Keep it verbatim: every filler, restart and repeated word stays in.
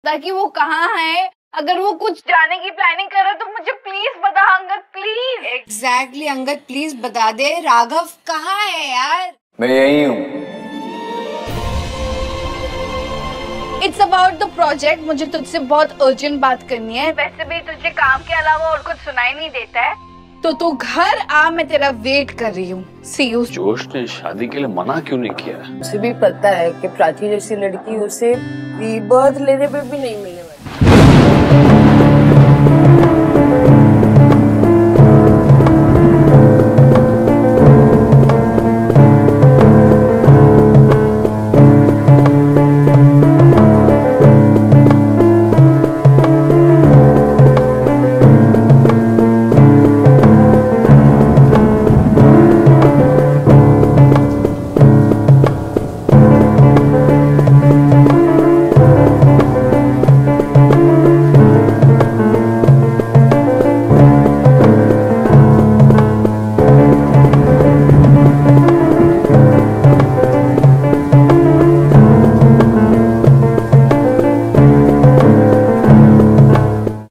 ताकि वो कहाँ है। अगर वो कुछ जाने की प्लानिंग कर रहा है तो मुझे प्लीज बता Angad, please. Exactly Angad, please बता दे राघव कहाँ है यार। मैं यही हूँ। It's about the project. मुझे तुझसे बहुत अर्जेंट बात करनी है। वैसे भी तुझे काम के अलावा और कुछ सुनाई नहीं देता है, तो तू घर आ, मैं तेरा वेट कर रही हूँ। See you. जोश ने शादी के लिए मना क्यों नहीं किया? उसे भी पता है कि प्राची जैसी लड़की उसे रीबर्थ लेने पे भी नहीं मिलने वाली।